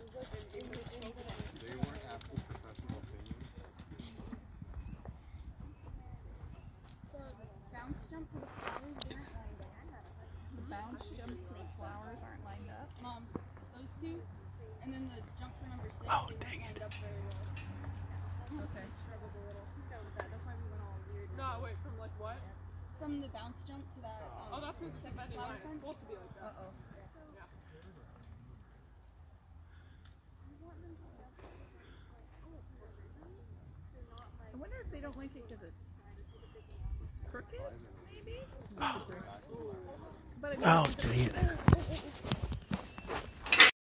They weren't asking professional opinions. Bounce jump to the flowers, they aren't lined up. The bounce jump to the flowers aren't lined up. Mom, those two, and then the jump for number 6, Oh, they dang weren't lined up very well. Okay. I struggled a little. That's why we went all weird. No, wait, from like what? From the bounce jump to that. Oh, that's what second Benny flower wanted. fence. Supposed to be like that. Uh-oh. Yeah. I wonder if they don't like it because it's crooked, maybe? Oh, But I mean, oh dang it.